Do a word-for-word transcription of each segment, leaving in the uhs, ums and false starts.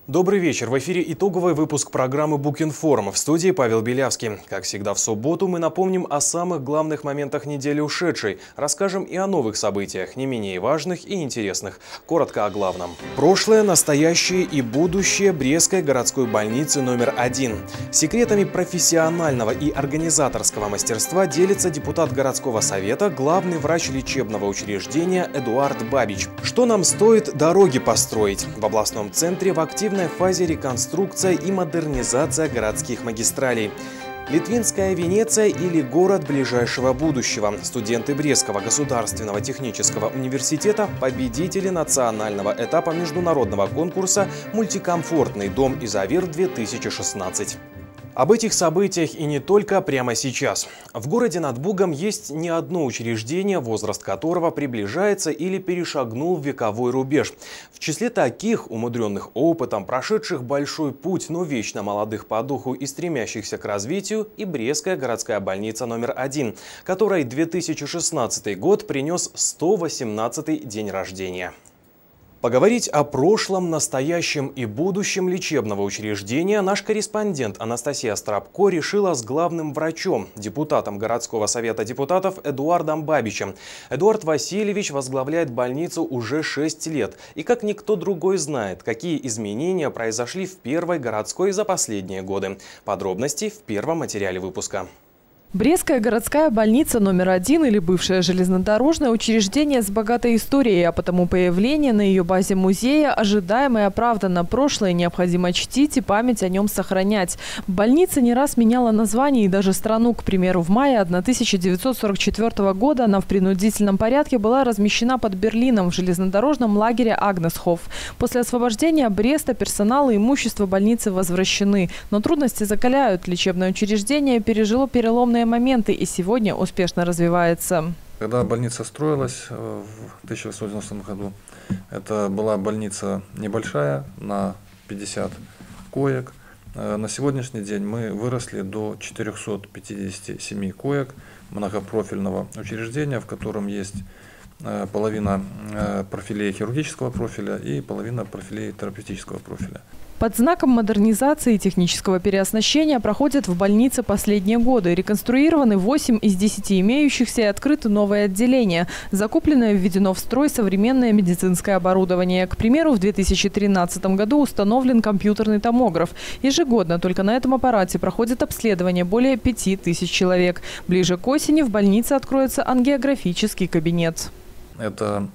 Добрый вечер. В эфире итоговый выпуск программы «Букинформ». В студии Павел Белявский. Как всегда в субботу мы напомним о самых главных моментах недели ушедшей. Расскажем и о новых событиях, не менее важных и интересных. Коротко о главном. Прошлое, настоящее и будущее Брестской городской больницы номер один. Секретами профессионального и организаторского мастерства делится депутат городского совета, главный врач лечебного учреждения Эдуард Бабич. Что нам стоит дороги построить? В областном центре в активном В фазе реконструкция и модернизация городских магистралей. Литвинская Венеция или город ближайшего будущего. Студенты Брестского государственного технического университета – победители национального этапа международного конкурса «Мультикомфортный дом Изавир-две тысячи шестнадцать». Об этих событиях и не только прямо сейчас. В городе над Бугом есть не одно учреждение, возраст которого приближается или перешагнул вековой рубеж. В числе таких, умудренных опытом, прошедших большой путь, но вечно молодых по духу и стремящихся к развитию, и Брестская городская больница номер один, которой две тысячи шестнадцатый год принес сто восемнадцатый день рождения. Поговорить о прошлом, настоящем и будущем лечебного учреждения наш корреспондент Анастасия Страбко решила с главным врачом, депутатом городского совета депутатов Эдуардом Бабичем. Эдуард Васильевич возглавляет больницу уже шесть лет и как никто другой знает, какие изменения произошли в первой городской за последние годы. Подробности в первом материале выпуска. Брестская городская больница номер один или бывшее железнодорожное учреждение с богатой историей, а потому появление на ее базе музея ожидаемо и оправданно. Прошлое необходимо чтить и память о нем сохранять. Больница не раз меняла название и даже страну. К примеру, в мае тысяча девятьсот сорок четвёртого года она в принудительном порядке была размещена под Берлином в железнодорожном лагере Агнесхоф. После освобождения Бреста персонал и имущество больницы возвращены. Но трудности закаляют. Лечебное учреждение пережило переломные моменты и сегодня успешно развивается. Когда больница строилась в тысяча восемьсот девяностом году, это была больница небольшая, на пятьдесят коек. На сегодняшний день мы выросли до четырёхсот пятидесяти семи коек многопрофильного учреждения, в котором есть половина профилей хирургического профиля и половина профилей терапевтического профиля. Под знаком модернизации и технического переоснащения проходят в больнице последние годы. Реконструированы восемь из десяти имеющихся и открыты новые отделения. Закуплено и введено в строй современное медицинское оборудование. К примеру, в две тысячи тринадцатом году установлен компьютерный томограф. Ежегодно только на этом аппарате проходит обследование более пяти тысяч человек. Ближе к осени в больнице откроется ангиографический кабинет. Это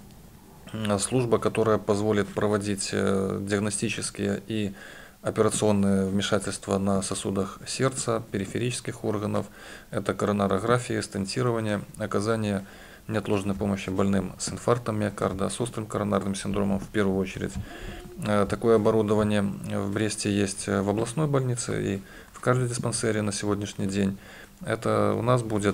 служба, которая позволит проводить диагностические и операционные вмешательства на сосудах сердца, периферических органов. Это коронарография, стентирование, оказание неотложной помощи больным с инфарктом миокарда, с острым коронарным синдромом в первую очередь. Такое оборудование в Бресте есть в областной больнице и в кардиодиспансере на сегодняшний день. Это у нас будет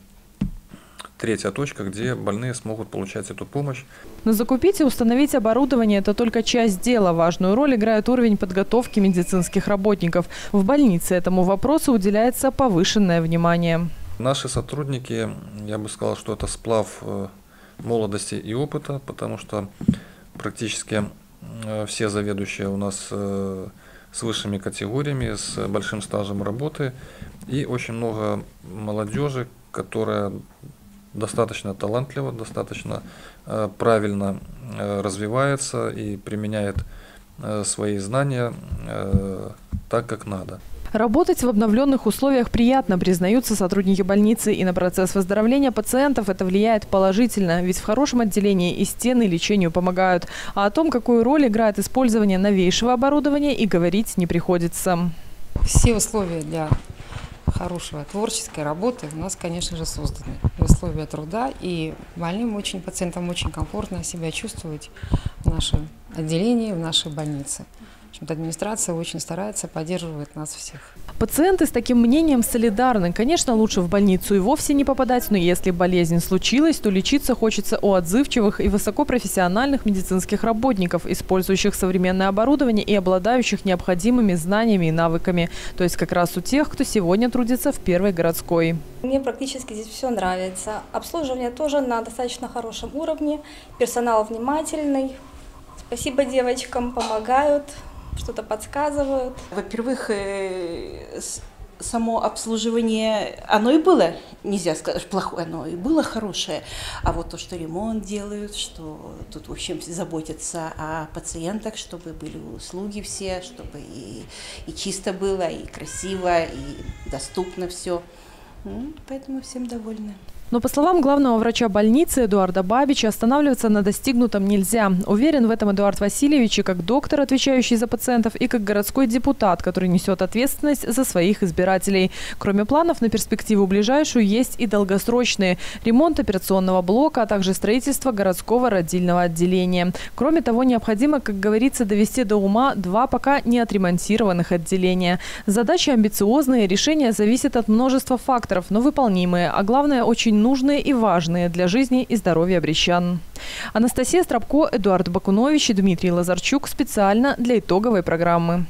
третья точка, где больные смогут получать эту помощь. Но закупить и установить оборудование – это только часть дела. Важную роль играет уровень подготовки медицинских работников. В больнице этому вопросу уделяется повышенное внимание. Наши сотрудники, я бы сказал, что это сплав молодости и опыта, потому что практически все заведующие у нас с высшими категориями, с большим стажем работы и очень много молодежи, которая достаточно талантливо, достаточно э, правильно э, развивается и применяет э, свои знания э, так, как надо. Работать в обновленных условиях приятно, признаются сотрудники больницы. И на процесс выздоровления пациентов это влияет положительно. Ведь в хорошем отделении и стены лечению помогают. А о том, какую роль играет использование новейшего оборудования, и говорить не приходится. Все условия для хорошего творческой работы у нас, конечно же, созданы. Условия труда, и больным очень, пациентам очень комфортно себя чувствовать в нашем отделении, в нашей больнице. В общем-то, администрация очень старается, поддерживает нас всех. Пациенты с таким мнением солидарны. Конечно, лучше в больницу и вовсе не попадать, но если болезнь случилась, то лечиться хочется у отзывчивых и высокопрофессиональных медицинских работников, использующих современное оборудование и обладающих необходимыми знаниями и навыками. То есть как раз у тех, кто сегодня трудится в первой городской. Мне практически здесь все нравится. Обслуживание тоже на достаточно хорошем уровне, персонал внимательный. Спасибо девочкам, помогают. что-то подсказывают. Во-первых, само обслуживание, оно и было, нельзя сказать, плохое, оно и было хорошее. А вот то, что ремонт делают, что тут, в общем, заботятся о пациентах, чтобы были услуги все, чтобы и, и чисто было, и красиво, и доступно все. Ну, поэтому всем довольны. Но, по словам главного врача больницы Эдуарда Бабича, останавливаться на достигнутом нельзя. Уверен в этом Эдуард Васильевич и как доктор, отвечающий за пациентов, и как городской депутат, который несет ответственность за своих избирателей. Кроме планов на перспективу ближайшую, есть и долгосрочные. Ремонт операционного блока, а также строительство городского родильного отделения. Кроме того, необходимо, как говорится, довести до ума два пока не отремонтированных отделения. Задачи амбициозные, решения зависят от множества факторов, но выполнимые, а главное, очень нужные и важные для жизни и здоровья брестян. Анастасия Стропко, Эдуард Бакунович и Дмитрий Лазарчук специально для итоговой программы.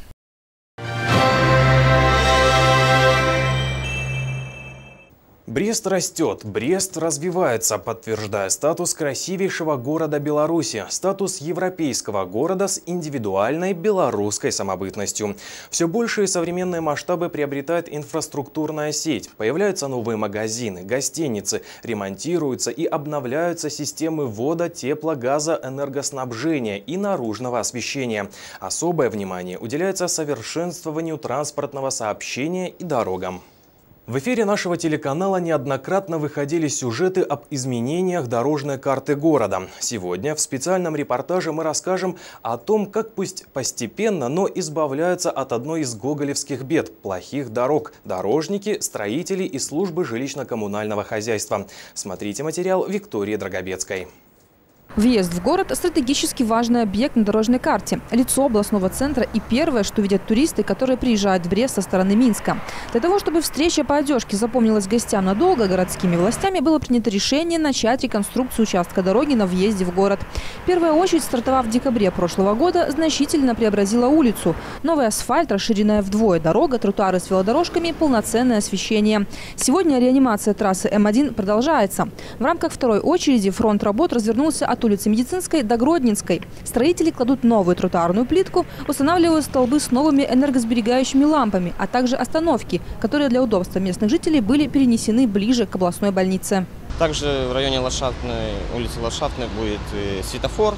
Брест растет, Брест развивается, подтверждая статус красивейшего города Беларуси, статус европейского города с индивидуальной белорусской самобытностью. Все большие современные масштабы приобретает инфраструктурная сеть. Появляются новые магазины, гостиницы, ремонтируются и обновляются системы вода, тепла, газа, энергоснабжения и наружного освещения. Особое внимание уделяется совершенствованию транспортного сообщения и дорогам. В эфире нашего телеканала неоднократно выходили сюжеты об изменениях дорожной карты города. Сегодня в специальном репортаже мы расскажем о том, как пусть постепенно, но избавляются от одной из гоголевских бед – плохих дорог дорожники, строители и службы жилищно-коммунального хозяйства. Смотрите материал Виктории Драгобецкой. Въезд в город – стратегически важный объект на дорожной карте, лицо областного центра и первое, что видят туристы, которые приезжают в Брест со стороны Минска. Для того, чтобы встреча по одежке запомнилась гостям надолго, городскими властями было принято решение начать реконструкцию участка дороги на въезде в город. Первая очередь, стартовав в декабре прошлого года, значительно преобразила улицу. Новый асфальт, расширенная вдвое дорога, тротуары с велодорожками, полноценное освещение. Сегодня реанимация трассы М один продолжается. В рамках второй очереди фронт работ развернулся от улицы Медицинской до Гродненской. Строители кладут новую тротуарную плитку, устанавливают столбы с новыми энергосберегающими лампами, а также остановки, которые для удобства местных жителей были перенесены ближе к областной больнице. Также в районе Ландшафтной, улицы Ландшафтной будет светофор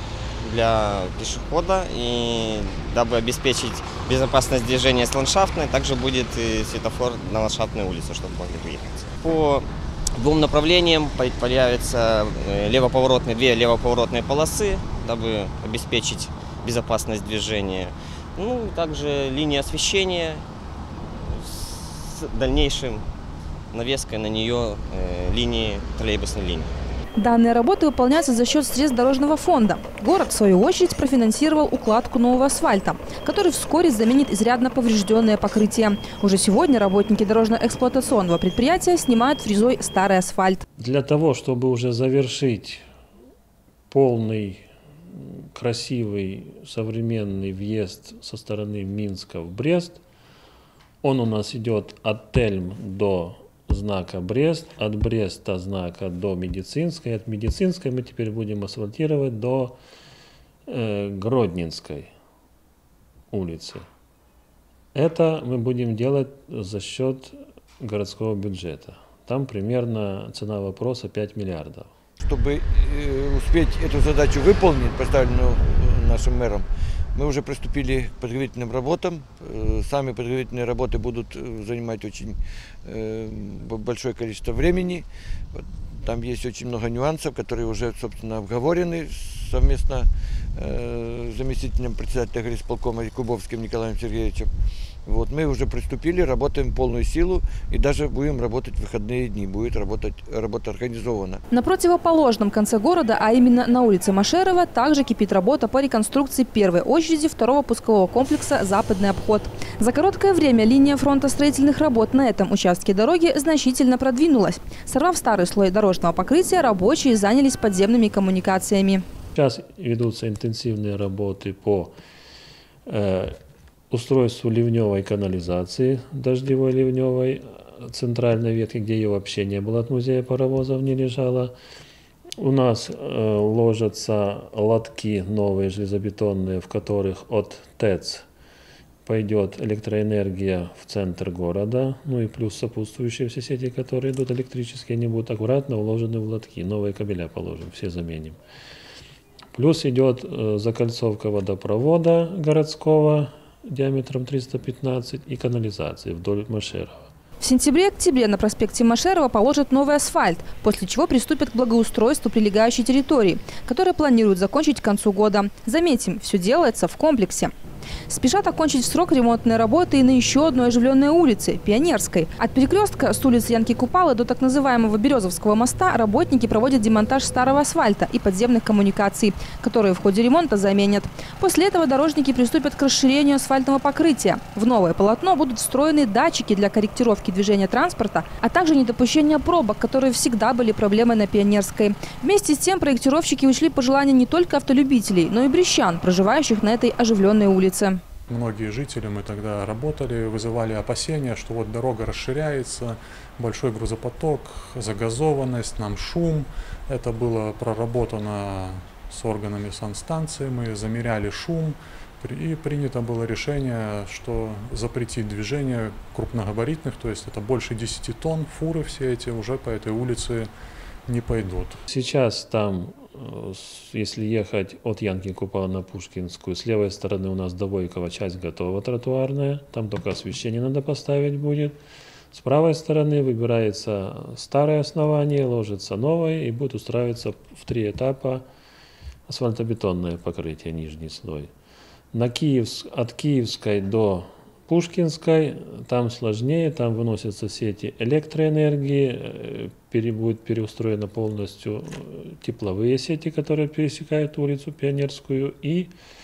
для пешехода. И дабы обеспечить безопасность движения с Ландшафтной, также будет светофор на Ландшафтной улице, чтобы могли выехать. По двум направлениям появятся левоповоротные, две левоповоротные полосы, дабы обеспечить безопасность движения. Ну, также линия освещения с дальнейшим навеской на нее э, линии троллейбусной линии. Данные работы выполняются за счет средств дорожного фонда. Город, в свою очередь, профинансировал укладку нового асфальта, который вскоре заменит изрядно поврежденное покрытие. Уже сегодня работники дорожно-эксплуатационного предприятия снимают фрезой старый асфальт. Для того, чтобы уже завершить полный, красивый, современный въезд со стороны Минска в Брест, он у нас идет от Тельм до знака Брест, от Бреста знака до Медицинской, от Медицинской мы теперь будем асфальтировать до э, Гродненской улицы. Это мы будем делать за счет городского бюджета. Там примерно цена вопроса пять миллиардов. Чтобы э, успеть эту задачу выполнить, поставленную нашим мэром, мы уже приступили к подготовительным работам. Сами подготовительные работы будут занимать очень большое количество времени. Там есть очень много нюансов, которые уже, собственно, обговорены совместно с заместителем председателя горисполкома Кубовским Николаем Сергеевичем. Вот, мы уже приступили, работаем в полную силу и даже будем работать в выходные дни. Будет работать, работа организована. На противоположном конце города, а именно на улице Машерова, также кипит работа по реконструкции первой очереди второго пускового комплекса «Западный обход». За короткое время линия фронта строительных работ на этом участке дороги значительно продвинулась. Сорвав старый слой дорожного покрытия, рабочие занялись подземными коммуникациями. Сейчас ведутся интенсивные работы по э, устройству ливневой канализации, дождевой ливневой, центральной ветки, где ее вообще не было, от музея паровозов не лежало. У нас э, ложатся лотки новые железобетонные, в которых от ТЭЦ пойдет электроэнергия в центр города, ну и плюс сопутствующие все сети, которые идут электрические, они будут аккуратно уложены в лотки, новые кабеля положим, все заменим. Плюс идет закольцовка водопровода городского диаметром триста пятнадцать и канализации вдоль Машерова. В сентябре-октябре на проспекте Машерова положат новый асфальт, после чего приступят к благоустройству прилегающей территории, которую планируют закончить к концу года. Заметим, все делается в комплексе. Спешат окончить в срок ремонтные работы и на еще одной оживленной улице – Пионерской. От перекрестка с улицы Янки Купалы до так называемого Березовского моста работники проводят демонтаж старого асфальта и подземных коммуникаций, которые в ходе ремонта заменят. После этого дорожники приступят к расширению асфальтного покрытия. В новое полотно будут встроены датчики для корректировки движения транспорта, а также недопущения пробок, которые всегда были проблемой на Пионерской. Вместе с тем проектировщики учли пожелания не только автолюбителей, но и брестчан, проживающих на этой оживленной улице. Многие жители, мы тогда работали, вызывали опасения, что вот дорога расширяется, большой грузопоток, загазованность, нам шум. Это было проработано с органами санстанции, мы замеряли шум, и принято было решение, что запретить движение крупногабаритных, то есть это больше десяти тонн, фуры все эти уже по этой улице не пойдут. Сейчас там, если ехать от Янки Купала на Пушкинскую, с левой стороны у нас до Войкова часть готова тротуарная, там только освещение надо поставить будет. С правой стороны выбирается старое основание, ложится новое и будет устраиваться в три этапа асфальтобетонное покрытие, нижний слой. На Киевск, от Киевской до Пушкинской там сложнее, там выносятся сети электроэнергии, пере, будет переустроена полностью тепловые сети, которые пересекают улицу Пионерскую, и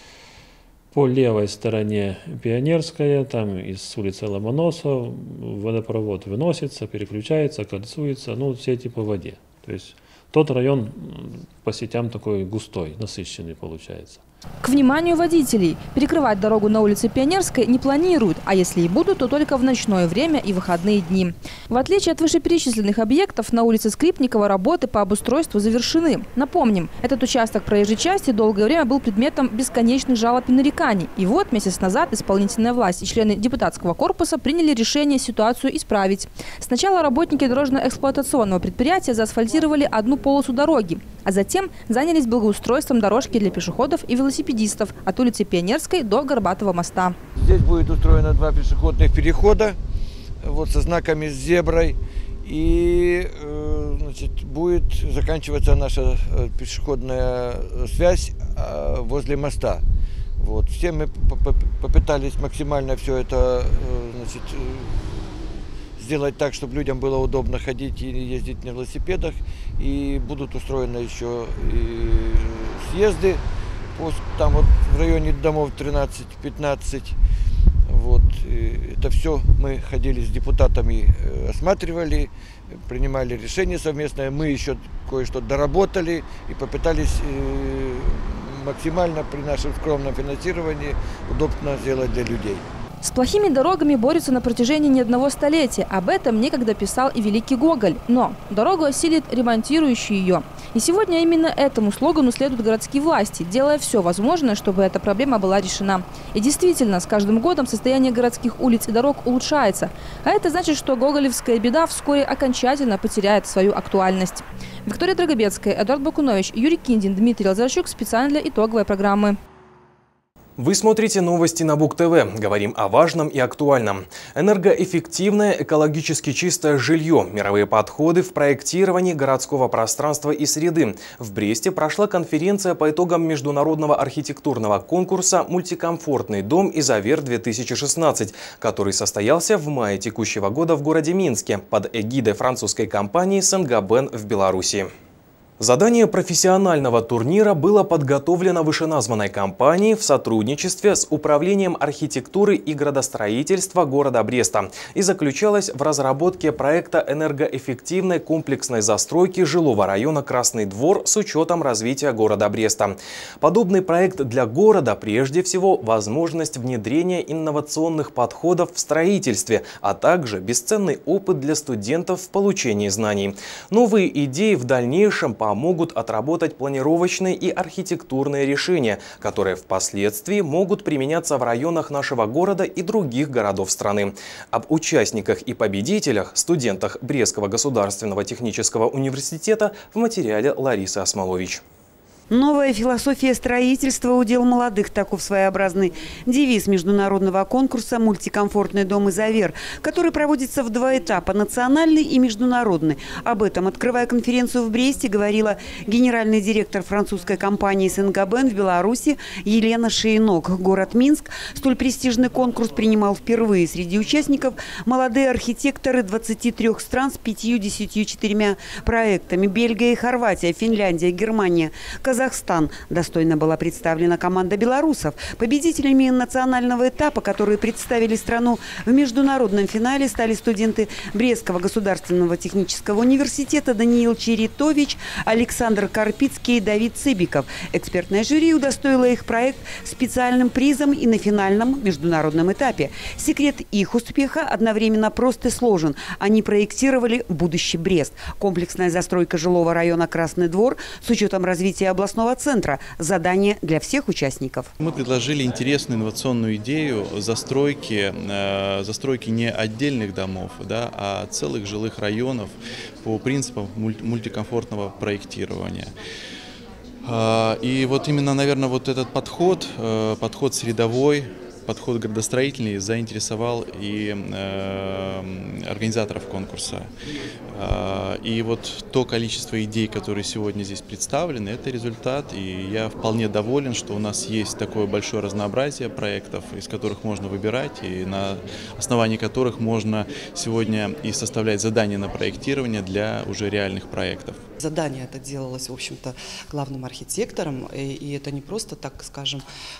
по левой стороне Пионерская, там из улицы Ломоносова, водопровод выносится, переключается, кольцуется, ну сети по воде. То есть тот район по сетям такой густой, насыщенный получается. К вниманию водителей, перекрывать дорогу на улице Пионерской не планируют, а если и будут, то только в ночное время и выходные дни. В отличие от вышеперечисленных объектов, на улице Скрипникова работы по обустройству завершены. Напомним, этот участок проезжей части долгое время был предметом бесконечных жалоб и нареканий. И вот месяц назад исполнительная власть и члены депутатского корпуса приняли решение ситуацию исправить. Сначала работники дорожно-эксплуатационного предприятия заасфальтировали одну полосу дороги, а затем занялись благоустройством дорожки для пешеходов и велосипедистов от улицы Пионерской до Горбатого моста. Здесь будет устроено два пешеходных перехода вот, со знаками с зеброй. И значит, будет заканчиваться наша пешеходная связь возле моста. Вот. Все мы попытались максимально все это значит, сделать так, чтобы людям было удобно ходить и ездить на велосипедах. И будут устроены еще и съезды. Там вот в районе домов тринадцать-пятнадцать. Вот. Это все мы ходили с депутатами, осматривали, принимали решение совместное. Мы еще кое-что доработали и попытались максимально при нашем скромном финансировании удобно сделать для людей. С плохими дорогами борются на протяжении не одного столетия. Об этом некогда писал и великий Гоголь. Но дорогу осилит ремонтирующий ее. И сегодня именно этому слогану следуют городские власти, делая все возможное, чтобы эта проблема была решена. И действительно, с каждым годом состояние городских улиц и дорог улучшается. А это значит, что гоголевская беда вскоре окончательно потеряет свою актуальность. Виктория Драгобецкая, Эдуард Бакунович, Юрий Киндин, Дмитрий Лазарчук. Специально для итоговой программы. Вы смотрите новости на Бук ТВ. Говорим о важном и актуальном. Энергоэффективное, экологически чистое жилье. Мировые подходы в проектировании городского пространства и среды. В Бресте прошла конференция по итогам международного архитектурного конкурса «Мультикомфортный дом Изавер-две тысячи шестнадцать», который состоялся в мае текущего года в городе Минске под эгидой французской компании «Сен-Гобен» в Беларуси. Задание профессионального турнира было подготовлено вышеназванной компанией в сотрудничестве с Управлением архитектуры и градостроительства города Бреста и заключалось в разработке проекта энергоэффективной комплексной застройки жилого района Красный Двор с учетом развития города Бреста. Подобный проект для города прежде всего возможность внедрения инновационных подходов в строительстве, а также бесценный опыт для студентов в получении знаний. Новые идеи в дальнейшем помогут отработать планировочные и архитектурные решения, которые впоследствии могут применяться в районах нашего города и других городов страны. Об участниках и победителях, студентах Брестского государственного технического университета в материале Ларисы Осмолович. Новая философия строительства – удел молодых. Таков своеобразный девиз международного конкурса «Мультикомфортный дом Изавер», который проводится в два этапа – национальный и международный. Об этом, открывая конференцию в Бресте, говорила генеральный директор французской компании «Сен-Габен» в Беларуси Елена Шейнок. Город Минск столь престижный конкурс принимал впервые. Среди участников молодые архитекторы двадцати трёх стран с пятьюдесятью четырьмя проектами. Бельгия и Хорватия, Финляндия, Германия, Казахстан. Достойно была представлена команда белорусов. Победителями национального этапа, которые представили страну в международном финале, стали студенты Брестского государственного технического университета Даниил Черитович, Александр Карпицкий и Давид Цыбиков. Экспертное жюри удостоило их проект специальным призом и на финальном международном этапе. Секрет их успеха одновременно прост и сложен. Они проектировали будущий Брест. Комплексная застройка жилого района Красный Двор с учетом развития областного центра. Задание для всех участников. Мы предложили интересную инновационную идею застройки, э, застройки не отдельных домов, да, а целых жилых районов по принципам мульти мультикомфортного проектирования. Э, и вот именно, наверное, вот этот подход, э, подход средовой, подход градостроительный заинтересовал и э, организаторов конкурса. Э, и вот то количество идей, которые сегодня здесь представлены, это результат. И я вполне доволен, что у нас есть такое большое разнообразие проектов, из которых можно выбирать, и на основании которых можно сегодня и составлять задания на проектирование для уже реальных проектов. Задание это делалось, в общем-то, главным архитектором, и, и это не просто, так скажем,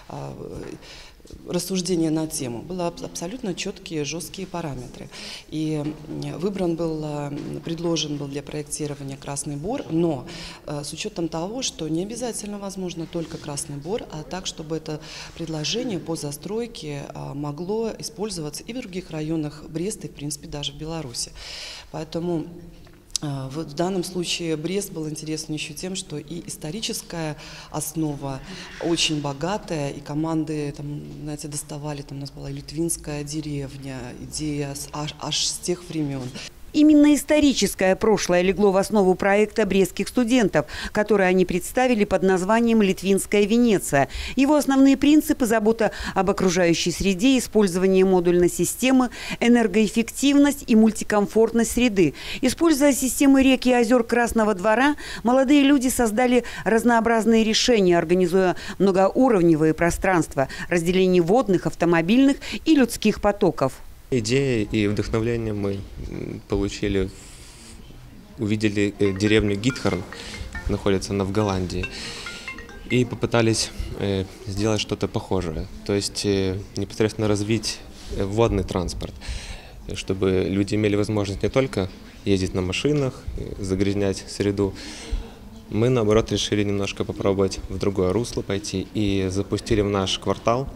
рассуждение на тему. Были абсолютно четкие, жесткие параметры. И выбран был, предложен был для проектирования Красный Бор, но с учетом того, что не обязательно возможно только Красный Бор, а так, чтобы это предложение по застройке могло использоваться и в других районах Бреста, и, в принципе, даже в Беларуси. Поэтому в данном случае Брест был интересен еще тем, что и историческая основа очень богатая, и команды, там, знаете, доставали, там у нас была литвинская деревня, идея аж, аж с тех времен. Именно историческое прошлое легло в основу проекта брестских студентов, который они представили под названием «Литвинская Венеция». Его основные принципы – забота об окружающей среде, использование модульной системы, энергоэффективность и мультикомфортность среды. Используя системы рек и озер Красного Двора, молодые люди создали разнообразные решения, организуя многоуровневые пространства, разделение водных, автомобильных и людских потоков. Идеи и вдохновление мы получили, увидели деревню Гитхорн, находится она в Голландии, и попытались сделать что-то похожее, то есть непосредственно развить водный транспорт, чтобы люди имели возможность не только ездить на машинах, загрязнять среду. Мы, наоборот, решили немножко попробовать в другое русло пойти и запустили в наш квартал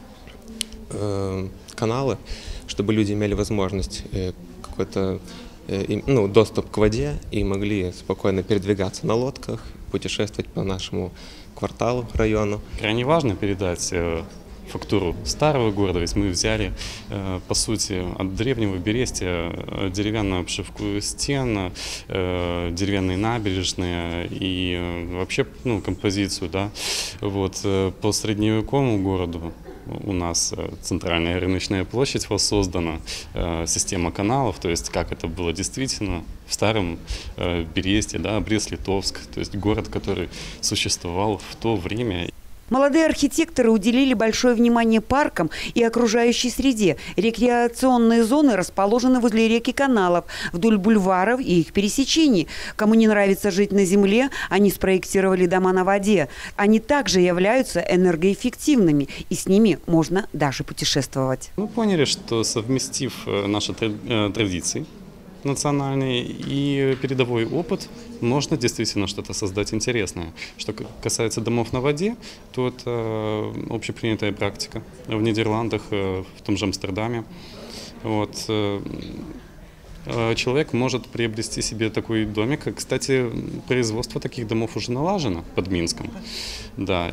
э, каналы, чтобы люди имели возможность э, какой-то э, ну, доступ к воде и могли спокойно передвигаться на лодках, путешествовать по нашему кварталу, району. Крайне важно передать э, фактуру старого города, ведь мы взяли, э, по сути, от древнего Берестия э, деревянную обшивку стен, э, деревянные набережные и э, вообще, ну, композицию, да, вот, э, по средневековому городу. У нас центральная рыночная площадь воссоздана, э, система каналов, то есть как это было действительно в старом э, Бересте, да, Брест-Литовск, то есть город, который существовал в то время. Молодые архитекторы уделили большое внимание паркам и окружающей среде. Рекреационные зоны расположены возле рек и каналов, вдоль бульваров и их пересечений. Кому не нравится жить на земле, они спроектировали дома на воде. Они также являются энергоэффективными, и с ними можно даже путешествовать. Мы поняли, что совместив наши традиции национальный и передовой опыт, можно действительно что-то создать интересное. Что касается домов на воде, то это общепринятая практика в Нидерландах, в том же Амстердаме. Вот. человек может приобрести себе такой домик. Кстати, производство таких домов уже налажено под Минском. Да,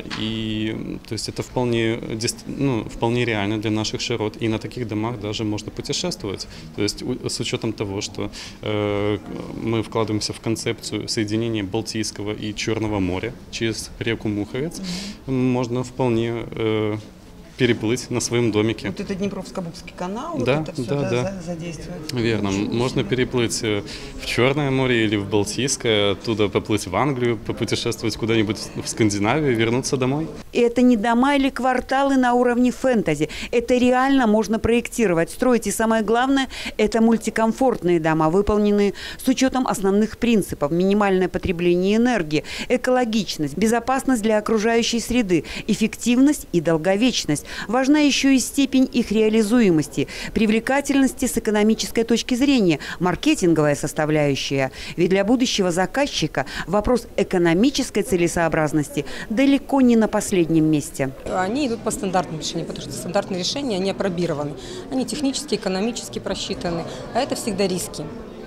и то есть это вполне, ну, вполне реально для наших широт. И на таких домах даже можно путешествовать. То есть с учетом того, что э, мы вкладываемся в концепцию соединения Балтийского и Черного моря через реку Муховец, mm-hmm. можно вполне э, переплыть на своем домике. Вот это Днепровско-Букский канал, да, вот это все да, да, да. задействует. Верно. Очень Можно переплыть в Черное море или в Балтийское, оттуда поплыть в Англию, попутешествовать куда-нибудь в Скандинавию и вернуться домой. Это не дома или кварталы на уровне фэнтези. Это реально можно проектировать, строить. И самое главное, это мультикомфортные дома, выполненные с учетом основных принципов. Минимальное потребление энергии, экологичность, безопасность для окружающей среды, эффективность и долговечность. Важна еще и степень их реализуемости, привлекательности с экономической точки зрения, маркетинговая составляющая. Ведь для будущего заказчика вопрос экономической целесообразности далеко не на последнем месте. Они идут по стандартным решениям, потому что стандартные решения, они апробированы. Они технически, экономически просчитаны, а это всегда риски.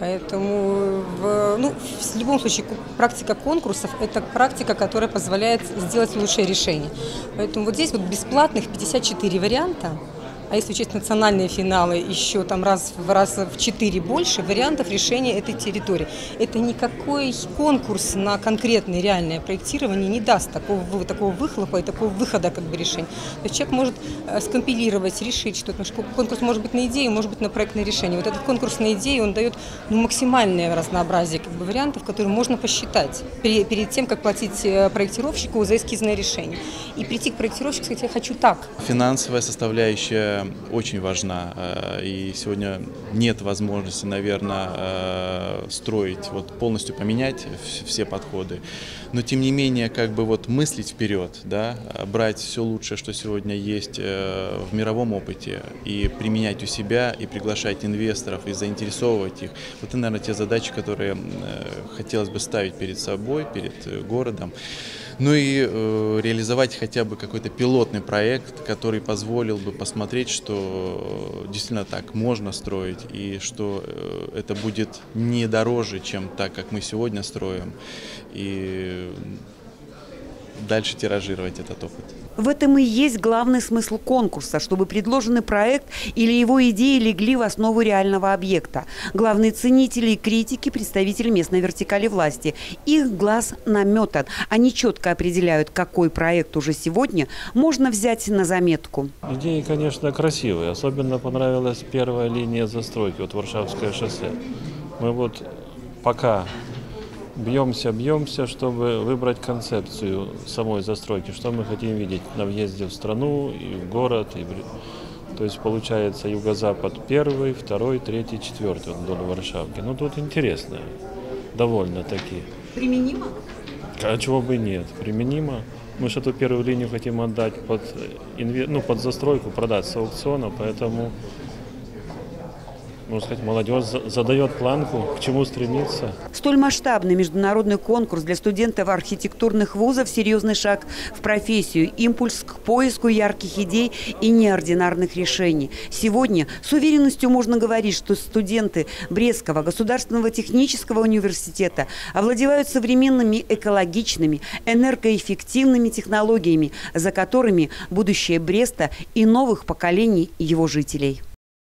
Поэтому в, ну, в любом случае практика конкурсов – это практика, которая позволяет сделать лучшее решение. Поэтому вот здесь вот бесплатных пятьдесят четыре варианта. А если учесть национальные финалы, еще там раз в раз в четыре больше вариантов решения этой территории. Это никакой конкурс на конкретное реальное проектирование не даст такого, такого выхлопа и такого выхода как бы решения. То есть человек может скомпилировать, решить что-то. Конкурс может быть на идею, может быть на проектное решение. Вот этот конкурс на идею, он дает ну, максимальное разнообразие как бы, вариантов, которые можно посчитать перед, перед тем, как платить проектировщику за эскизное решение. И прийти к проектировщику, сказать, я хочу так. Финансовая составляющая очень важна, и сегодня нет возможности, наверное, строить, вот полностью поменять все подходы, но тем не менее как бы вот мыслить вперед, да, брать все лучшее, что сегодня есть в мировом опыте и применять у себя, и приглашать инвесторов, и заинтересовывать их. Вот это, наверное, те задачи, которые хотелось бы ставить перед собой, перед городом. Ну и э, реализовать хотя бы какой-то пилотный проект, который позволил бы посмотреть, что действительно так можно строить, и что э, это будет не дороже, чем так, как мы сегодня строим, и дальше тиражировать этот опыт. В этом и есть главный смысл конкурса, чтобы предложенный проект или его идеи легли в основу реального объекта. Главные ценители и критики – представители местной вертикали власти. Их глаз наметан. Они четко определяют, какой проект уже сегодня можно взять на заметку. Идеи, конечно, красивые. Особенно понравилась первая линия застройки, вот Варшавское шоссе. Мы вот пока бьемся, бьемся, чтобы выбрать концепцию самой застройки, что мы хотим видеть на въезде в страну и в город. И в... То есть получается юго-запад первый, второй, третий, четвертый вдоль Варшавки. Ну тут интересно, довольно-таки. Применимо? А чего бы нет, применимо. Мы же эту первую линию хотим отдать под, ну, под застройку, продать с аукциона, поэтому... Можно сказать, молодежь задает планку, к чему стремиться. Столь масштабный международный конкурс для студентов архитектурных вузов – серьезный шаг в профессию, импульс к поиску ярких идей и неординарных решений. Сегодня с уверенностью можно говорить, что студенты Брестского государственного технического университета овладевают современными экологичными, энергоэффективными технологиями, за которыми будущее Бреста и новых поколений его жителей.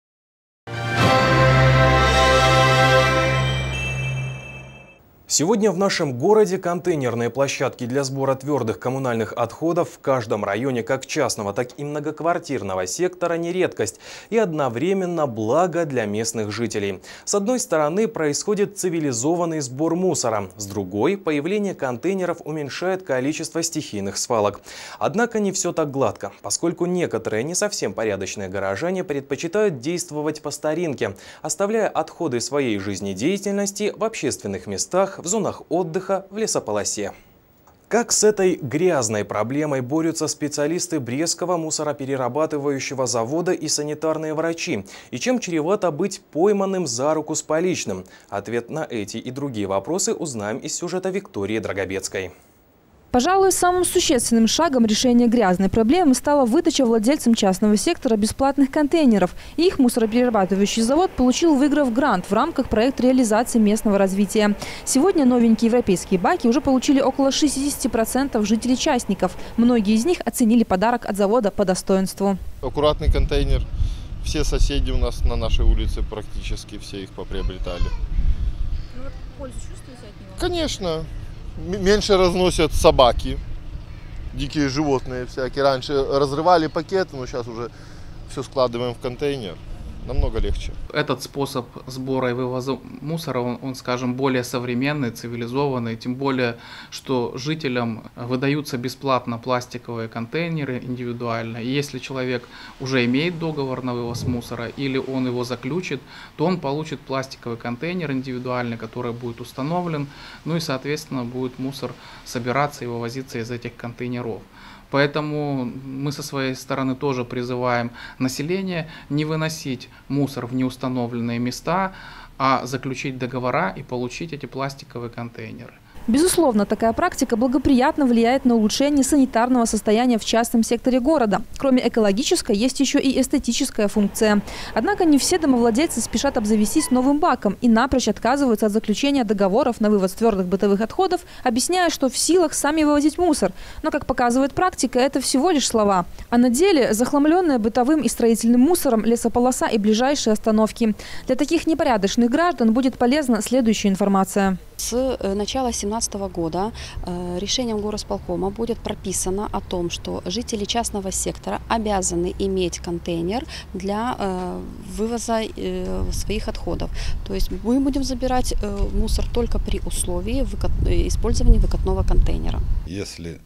Сегодня в нашем городе контейнерные площадки для сбора твердых коммунальных отходов в каждом районе как частного, так и многоквартирного сектора не редкость и одновременно благо для местных жителей. С одной стороны, происходит цивилизованный сбор мусора, с другой – появление контейнеров уменьшает количество стихийных свалок. Однако не все так гладко, поскольку некоторые не совсем порядочные горожане предпочитают действовать по старинке, оставляя отходы своей жизнедеятельности в общественных местах, в зонах отдыха, в лесополосе. Как с этой грязной проблемой борются специалисты Брестского мусороперерабатывающего завода и санитарные врачи? И чем чревато быть пойманным за руку с поличным? Ответ на эти и другие вопросы узнаем из сюжета Виктории Драгобецкой. Пожалуй, самым существенным шагом решения грязной проблемы стала выдача владельцам частного сектора бесплатных контейнеров. И их мусороперерабатывающий завод получил, выиграв грант в рамках проекта реализации местного развития. Сегодня новенькие европейские баки уже получили около шестидесяти процентов жителей-частников. Многие из них оценили подарок от завода по достоинству. Аккуратный контейнер. Все соседи у нас на нашей улице практически все их поприобретали. Ну вот пользу чувствуете от него? Конечно. Меньше разносят собаки, дикие животные всякие. Раньше разрывали пакеты, но сейчас уже все складываем в контейнер. Намного легче. Этот способ сбора и вывоза мусора, он, он, скажем, более современный, цивилизованный. Тем более, что жителям выдаются бесплатно пластиковые контейнеры индивидуально. И если человек уже имеет договор на вывоз мусора или он его заключит, то он получит пластиковый контейнер индивидуальный, который будет установлен. Ну и, соответственно, будет мусор собираться и вывозиться из этих контейнеров. Поэтому мы со своей стороны тоже призываем население не выносить мусор в неустановленные места, а заключить договора и получить эти пластиковые контейнеры. Безусловно, такая практика благоприятно влияет на улучшение санитарного состояния в частном секторе города. Кроме экологической, есть еще и эстетическая функция. Однако не все домовладельцы спешат обзавестись новым баком и напрочь отказываются от заключения договоров на вывоз твердых бытовых отходов, объясняя, что в силах сами вывозить мусор. Но, как показывает практика, это всего лишь слова. А на деле захламленная бытовым и строительным мусором лесополоса и ближайшие остановки. Для таких непорядочных граждан будет полезна следующая информация. С начала две тысячи семнадцатого года решением горосполкома будет прописано о том, что жители частного сектора обязаны иметь контейнер для вывоза своих отходов. То есть мы будем забирать мусор только при условии использования выкатного контейнера. Если,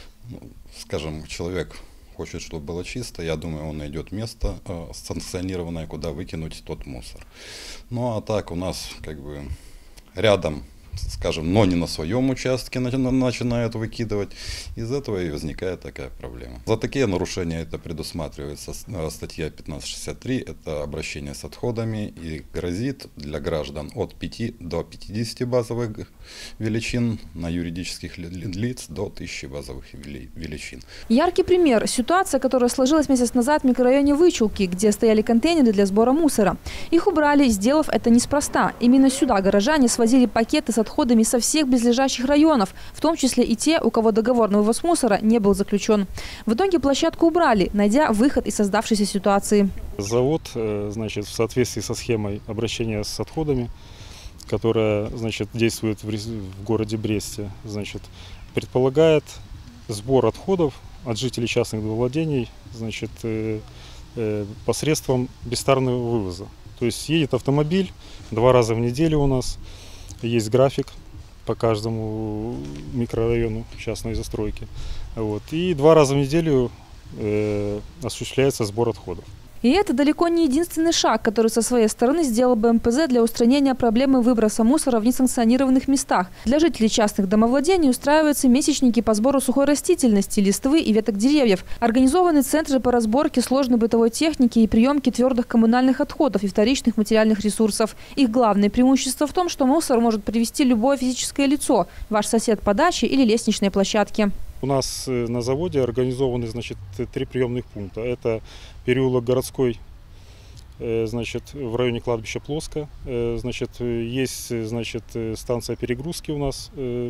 скажем, человек хочет, чтобы было чисто, я думаю, он найдет место санкционированное, куда выкинуть тот мусор. Ну а так у нас как бы рядом, скажем, но не на своем участке начинают выкидывать. Из этого и возникает такая проблема. За такие нарушения это предусматривается статья пятнадцать шестьдесят три, это обращение с отходами, и грозит для граждан от пяти до пятидесяти базовых величин, на юридических лиц до тысячи базовых величин. Яркий пример – ситуация, которая сложилась месяц назад в микрорайоне Вычулки, где стояли контейнеры для сбора мусора. Их убрали, сделав это неспроста. Именно сюда горожане свозили пакеты с отходами со всех близлежащих районов, в том числе и те, у кого договор на вывоз мусора не был заключен. В итоге площадку убрали, найдя выход из создавшейся ситуации. Завод, значит, в соответствии со схемой обращения с отходами, которая, значит, действует в, в городе Бресте, значит, предполагает сбор отходов от жителей частных домовладений, значит, э, э, посредством бестарного вывоза. То есть едет автомобиль два раза в неделю у нас. Есть график по каждому микрорайону частной застройки. Вот. И два раза в неделю э, осуществляется сбор отходов. И это далеко не единственный шаг, который со своей стороны сделал бы эм пэ зэ для устранения проблемы выброса мусора в несанкционированных местах. Для жителей частных домовладений устраиваются месячники по сбору сухой растительности, листвы и веток деревьев. Организованы центры по разборке сложной бытовой техники и приемке твердых коммунальных отходов и вторичных материальных ресурсов. Их главное преимущество в том, что мусор может привезти любое физическое лицо – ваш сосед по даче или лестничной площадке. У нас на заводе организованы, значит, три приемных пункта. Это переулок Городской, значит, в районе кладбища Плоско. Значит, есть, значит, станция перегрузки у нас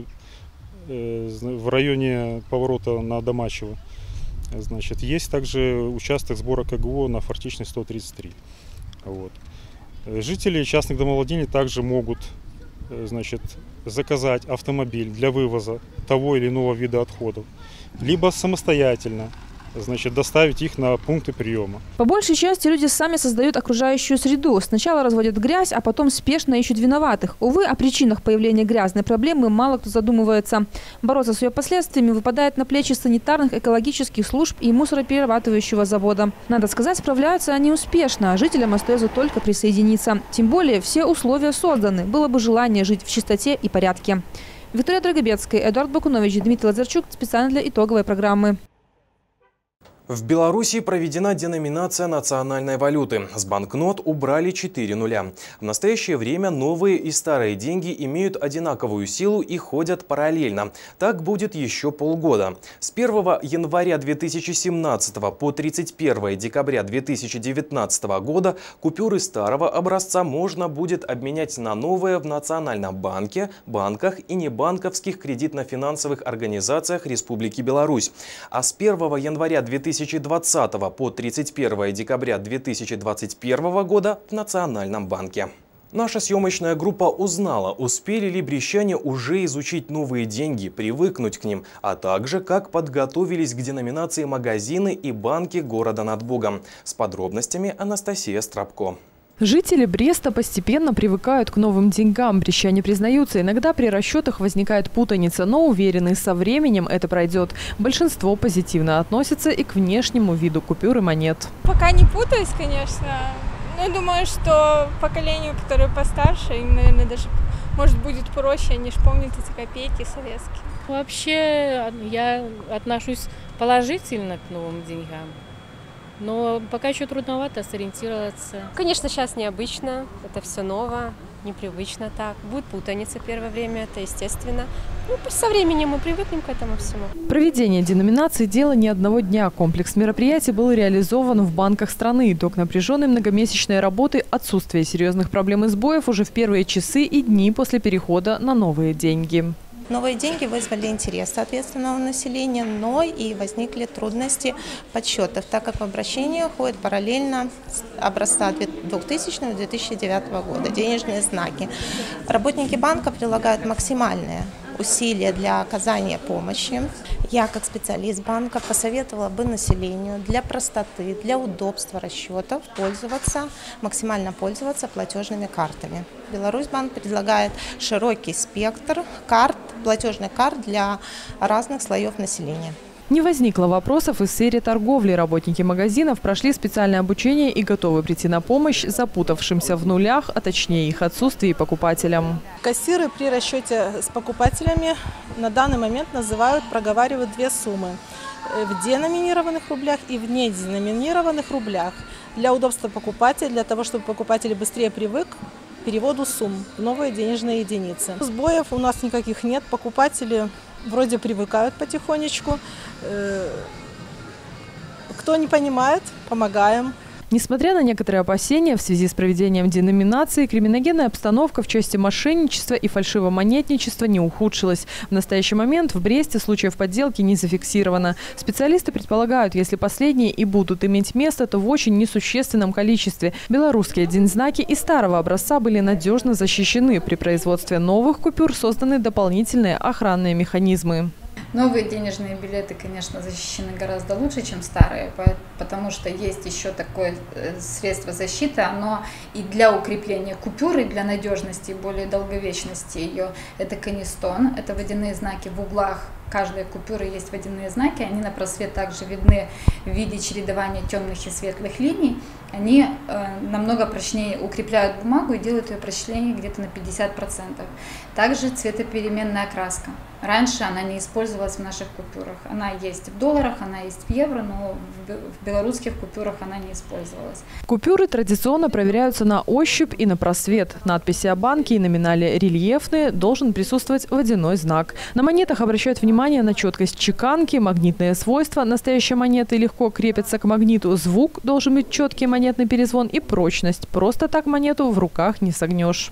в районе поворота на Домачево. Значит, есть также участок сбора ка гэ о на Фортичной сто тридцать три. Вот. Жители частных домовладений также могут, значит, заказать автомобиль для вывоза того или иного вида отходов, либо самостоятельно, значит, доставить их на пункты приема. По большей части люди сами создают окружающую среду. Сначала разводят грязь, а потом спешно ищут виноватых. Увы, о причинах появления грязной проблемы мало кто задумывается. Бороться с ее последствиями выпадает на плечи санитарных, экологических служб и мусороперерабатывающего завода. Надо сказать, справляются они успешно, а жителям остается только присоединиться. Тем более все условия созданы. Было бы желание жить в чистоте и порядке. Виктория Драгобецкая, Эдуард Бакунович, Дмитрий Лазарчук. Специально для итоговой программы. В Беларуси проведена деноминация национальной валюты. С банкнот убрали четыре нуля. В настоящее время новые и старые деньги имеют одинаковую силу и ходят параллельно. Так будет еще полгода. С первого января две тысячи семнадцатого по тридцать первое декабря две тысячи девятнадцатого года купюры старого образца можно будет обменять на новые в Национальном банке, банках и небанковских кредитно-финансовых организациях Республики Беларусь. А с первого января две тысячи двадцатого по тридцать первое декабря две тысячи двадцать первого года в Национальном банке. Наша съемочная группа узнала, успели ли брестяне уже изучить новые деньги, привыкнуть к ним, а также как подготовились к деноминации магазины и банки города над Бугом. С подробностями Анастасия Страбко. Жители Бреста постепенно привыкают к новым деньгам. Брестяне признаются, иногда при расчетах возникает путаница, но уверены, со временем это пройдет. Большинство позитивно относится и к внешнему виду купюр и монет. Пока не путаюсь, конечно. Но думаю, что поколению, которое постарше, им, наверное, даже, может, будет проще, они же помнят эти копейки советские. Вообще, я отношусь положительно к новым деньгам. Но пока еще трудновато сориентироваться. Конечно, сейчас необычно, это все ново, непривычно так. Будет путаница первое время, это естественно. Ну, со временем мы привыкнем к этому всему. Проведение деноминации – дело не одного дня. Комплекс мероприятий был реализован в банках страны. Итог напряженной многомесячной работы – отсутствие серьезных проблем и сбоев уже в первые часы и дни после перехода на новые деньги. Новые деньги вызвали интерес, соответственно, у населения, но и возникли трудности подсчетов, так как в обращение ходят параллельно образца двухтысячного — две тысячи девятого года денежные знаки. Работники банка прилагают максимальные усилия для оказания помощи. Я, как специалист банка, посоветовала бы населению для простоты, для удобства расчетов пользоваться, максимально пользоваться платежными картами. Беларусьбанк предлагает широкий спектр карт, платежных карт для разных слоев населения. Не возникло вопросов и в сфере торговли. Работники магазинов прошли специальное обучение и готовы прийти на помощь запутавшимся в нулях, а точнее их отсутствии покупателям. Кассиры при расчете с покупателями на данный момент называют, проговаривают две суммы. В деноминированных рублях и в неденоминированных рублях. Для удобства покупателя, для того, чтобы покупатель быстрее привык к переводу сумм в новые денежные единицы. Сбоев у нас никаких нет, покупатели вроде привыкают потихонечку. Кто не понимает, помогаем. Несмотря на некоторые опасения в связи с проведением деноминации, криминогенная обстановка в части мошенничества и фальшивомонетничества не ухудшилась. В настоящий момент в Бресте случаев подделки не зафиксировано. Специалисты предполагают, если последние и будут иметь место, то в очень несущественном количестве. Белорусские дензнаки и старого образца были надежно защищены. При производстве новых купюр созданы дополнительные охранные механизмы. Новые денежные билеты, конечно, защищены гораздо лучше, чем старые, потому что есть еще такое средство защиты, оно и для укрепления купюры, для надежности и более долговечности ее, это канистон, это водяные знаки в углах. Каждой купюры есть водяные знаки, они на просвет также видны в виде чередования темных и светлых линий. Они э, намного прочнее укрепляют бумагу и делают ее прочнее где-то на пятьдесят процентов. Также цветопеременная окраска. Раньше она не использовалась в наших купюрах. Она есть в долларах, она есть в евро, но в белорусских купюрах она не использовалась. Купюры традиционно проверяются на ощупь и на просвет. Надписи о банке и номинале рельефные, должен присутствовать водяной знак. На монетах обращают внимание на четкость чеканки, магнитные свойства. Настоящие монеты легко крепятся к магниту. Звук должен быть четкий, монетный перезвон и прочность. Просто так монету в руках не согнешь.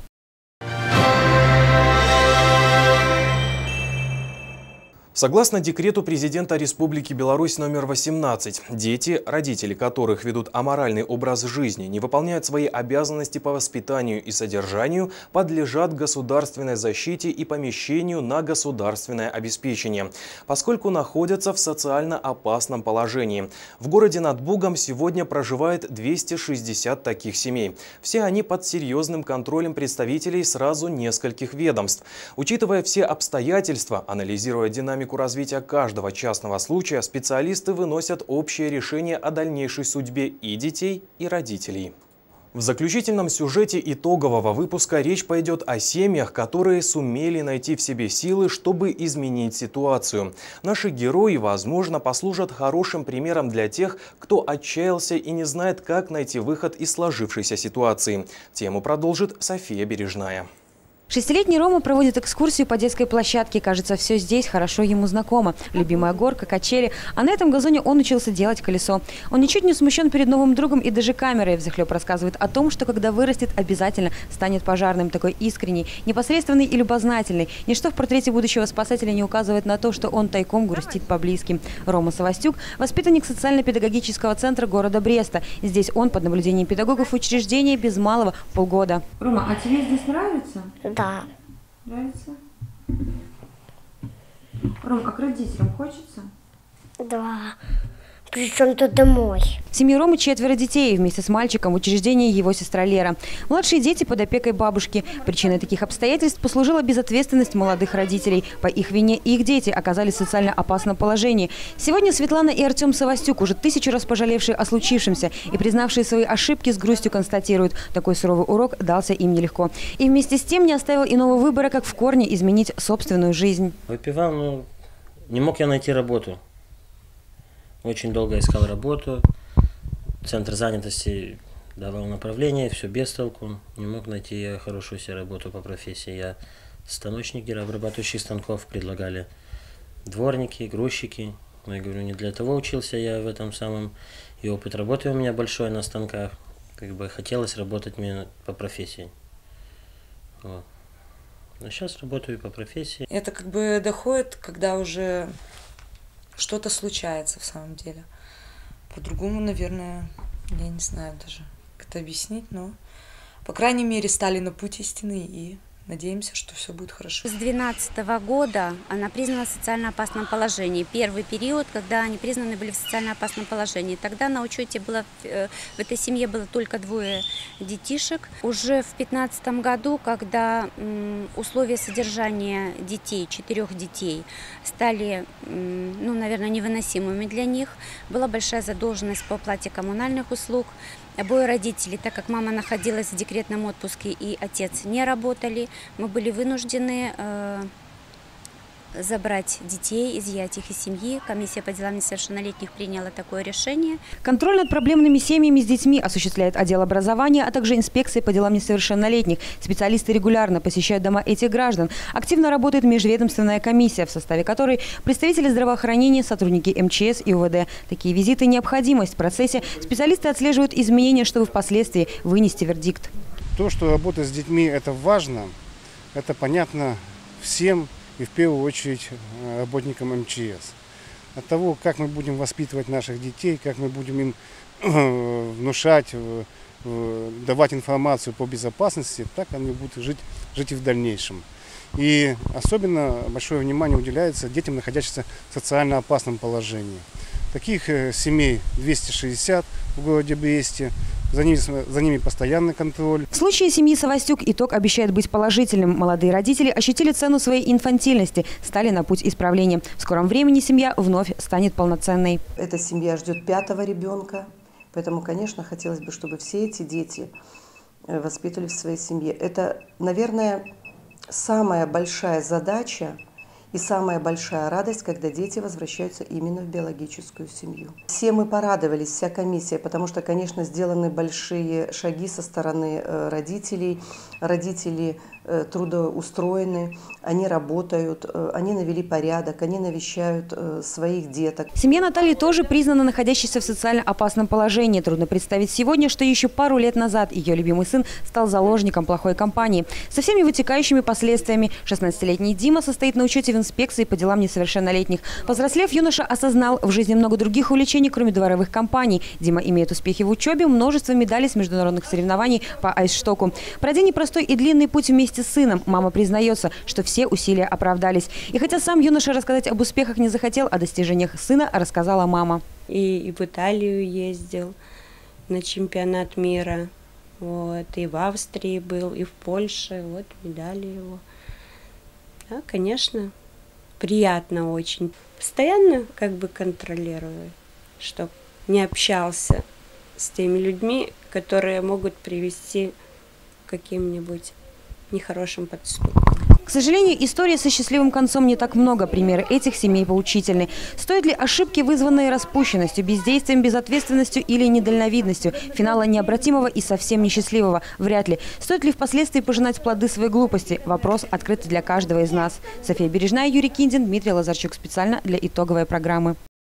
Согласно декрету президента Республики Беларусь номер восемнадцать, дети, родители которых ведут аморальный образ жизни, не выполняют свои обязанности по воспитанию и содержанию, подлежат государственной защите и помещению на государственное обеспечение, поскольку находятся в социально опасном положении. В городе над Бугом сегодня проживает двести шестьдесят таких семей. Все они под серьезным контролем представителей сразу нескольких ведомств. Учитывая все обстоятельства, анализируя динамику развития каждого частного случая, специалисты выносят общее решение о дальнейшей судьбе и детей, и родителей. В заключительном сюжете итогового выпуска речь пойдет о семьях, которые сумели найти в себе силы, чтобы изменить ситуацию. Наши герои, возможно, послужат хорошим примером для тех, кто отчаялся и не знает, как найти выход из сложившейся ситуации. Тему продолжит София Бережная. Шестилетний Рома проводит экскурсию по детской площадке. Кажется, все здесь хорошо ему знакомо. Любимая горка, качели. А на этом газоне он учился делать колесо. Он ничуть не смущен перед новым другом и даже камерой взахлеб рассказывает о том, что когда вырастет, обязательно станет пожарным. Такой искренний, непосредственный и любознательный. Ничто в портрете будущего спасателя не указывает на то, что он тайком грустит по близким. Рома Савастюк – воспитанник социально-педагогического центра города Бреста. Здесь он под наблюдением педагогов учреждения без малого полгода. Рома, а тебе здесь нравится? Да. Нравится? Ром, а к родителям хочется? Да. Причем тут домой. В семье Ромы четверо детей. Вместе с мальчиком в учреждении его сестра Лера. Младшие дети под опекой бабушки. Причиной таких обстоятельств послужила безответственность молодых родителей. По их вине их дети оказались в социально опасном положении. Сегодня Светлана и Артем Савастюк, уже тысячу раз пожалевшие о случившемся и признавшие свои ошибки, с грустью констатируют, такой суровый урок дался им нелегко. И вместе с тем не оставил иного выбора, как в корне изменить собственную жизнь. Выпивал, но не мог я найти работу. Очень долго искал работу, центр занятости давал направление, все без толку. Не мог найти хорошую себе работу по профессии. Я станочник, обрабатывающих станков, предлагали дворники, грузчики. Но я говорю, не для того учился я в этом самом, и опыт работы у меня большой на станках. Как бы хотелось работать мне по профессии. Вот. А сейчас работаю по профессии. Это как бы доходит, когда уже что-то случается в самом деле. По-другому, наверное, я не знаю даже, как это объяснить, но, по крайней мере, стали на путь истины и надеемся, что все будет хорошо. С две тысячи двенадцатого года она признана в социально опасном положении. Первый период, когда они признаны были в социально опасном положении. Тогда на учете было, в этой семье было только двое детишек. Уже в две тысячи пятнадцатом году, когда условия содержания детей, четырех детей, стали, ну, наверное, невыносимыми для них, была большая задолженность по оплате коммунальных услуг. Обои родителей, так как мама находилась в декретном отпуске и отец не работали, мы были вынуждены э, забрать детей, изъять их из семьи. Комиссия по делам несовершеннолетних приняла такое решение. Контроль над проблемными семьями с детьми осуществляет отдел образования, а также инспекция по делам несовершеннолетних. Специалисты регулярно посещают дома этих граждан. Активно работает межведомственная комиссия, в составе которой представители здравоохранения, сотрудники эм че эс и у вэ дэ. Такие визиты – необходимость. В процессе специалисты отслеживают изменения, чтобы впоследствии вынести вердикт. То, что работа с детьми – это важно, это понятно всем. И в первую очередь работникам эм че эс. От того, как мы будем воспитывать наших детей, как мы будем им внушать, давать информацию по безопасности, так они будут жить, жить и в дальнейшем. И особенно большое внимание уделяется детям, находящимся в социально опасном положении. Таких семей двести шестьдесят в городе Бресте. За ними, за ними постоянный контроль. В случае семьи Савастюк итог обещает быть положительным. Молодые родители ощутили цену своей инфантильности, стали на путь исправления. В скором времени семья вновь станет полноценной. Эта семья ждет пятого ребенка, поэтому, конечно, хотелось бы, чтобы все эти дети воспитывались в своей семье. Это, наверное, самая большая задача и самая большая радость, когда дети возвращаются именно в биологическую семью. Все мы порадовались, вся комиссия, потому что, конечно, сделаны большие шаги со стороны родителей. Родители трудоустроены, они работают, они навели порядок, они навещают своих деток. Семья Натальи тоже признана находящейся в социально опасном положении. Трудно представить сегодня, что еще пару лет назад ее любимый сын стал заложником плохой компании. Со всеми вытекающими последствиями шестнадцатилетний Дима состоит на учете в инспекции по делам несовершеннолетних. Повзрослев, юноша осознал, в жизни много других увлечений, кроме дворовых компаний. Дима имеет успехи в учебе, множество медалей с международных соревнований по айсштоку. Пройдя непростой и длинный путь вместе с сыном, мама признается, что все усилия оправдались. И хотя сам юноша рассказать об успехах не захотел, о достижениях сына рассказала мама. И, и в Италию ездил на чемпионат мира, вот, и в Австрии был, и в Польше, вот медали его. Да, конечно, приятно очень. Постоянно как бы контролирую, чтобы не общался с теми людьми, которые могут привести к каким-нибудь нехорошим поступкам. К сожалению, истории со счастливым концом не так много. Примеры этих семей поучительны. Стоят ли ошибки, вызванные распущенностью, бездействием, безответственностью или недальновидностью, финала необратимого и совсем несчастливого? Вряд ли. Стоит ли впоследствии пожинать плоды своей глупости? Вопрос открыт для каждого из нас. София Бережная, Юрий Киндин, Дмитрий Лазарчук. Специально для итоговой программы.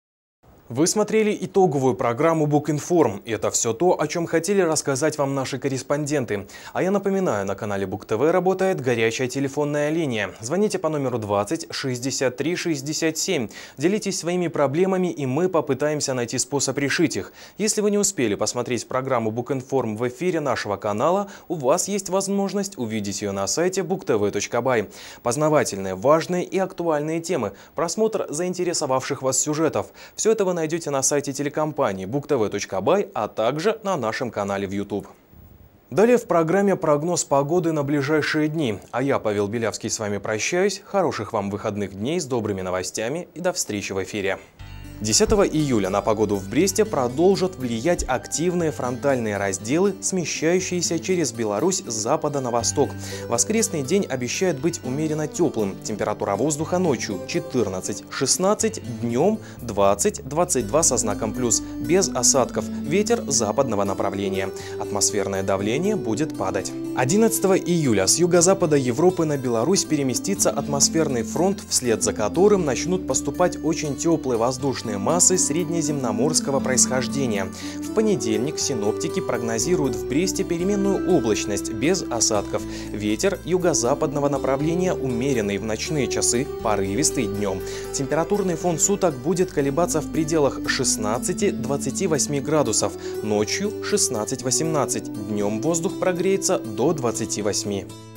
Вы смотрели итоговую программу «Букинформ». И это все то, о чем хотели рассказать вам наши корреспонденты. А я напоминаю, на канале Бук ТВ работает горячая телефонная линия. Звоните по номеру двадцать шестьдесят три шестьдесят семь. Делитесь своими проблемами, и мы попытаемся найти способ решить их. Если вы не успели посмотреть программу «Букинформ» в эфире нашего канала, у вас есть возможность увидеть ее на сайте бук тэ вэ точка бай. Познавательные, важные и актуальные темы, просмотр заинтересовавших вас сюжетов. Все это вы найдете на сайте телекомпании бук тэ вэ точка бай, а также на нашем канале в YouTube. Далее в программе прогноз погоды на ближайшие дни. А я, Павел Белявский, с вами прощаюсь. Хороших вам выходных дней с добрыми новостями и до встречи в эфире. десятого июля на погоду в Бресте продолжат влиять активные фронтальные разделы, смещающиеся через Беларусь с запада на восток. Воскресный день обещает быть умеренно теплым. Температура воздуха ночью четырнадцать шестнадцать, днем двадцать двадцать два со знаком плюс, без осадков, ветер западного направления. Атмосферное давление будет падать. одиннадцатого июля с юго-запада Европы на Беларусь переместится атмосферный фронт, вслед за которым начнут поступать очень теплые воздушные массы среднеземноморского происхождения. В понедельник синоптики прогнозируют в Бресте переменную облачность без осадков. Ветер юго-западного направления умеренный в ночные часы, порывистый днем. Температурный фон суток будет колебаться в пределах шестнадцати двадцати восьми градусов, ночью шестнадцать восемнадцать, днем воздух прогреется до двадцати восьми.